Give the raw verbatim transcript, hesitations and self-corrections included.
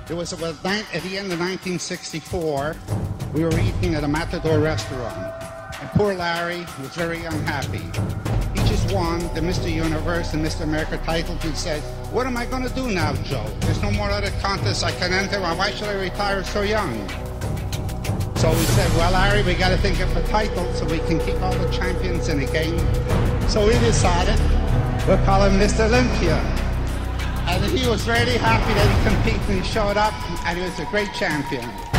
It was about nine, at the end of nineteen sixty-four. We were eating at a Matador restaurant, and poor Larry was very unhappy. He just won the Mister Universe and Mister America titles. He said, "What am I going to do now, Joe? There's no more other contests I can enter. Why should I retire so young?" So we said, "Well, Larry, we got to think of a title so we can keep all the champions in the game." So we decided we'll call him Mister Olympia. And he was really happy that he competed and he showed up, and he was a great champion.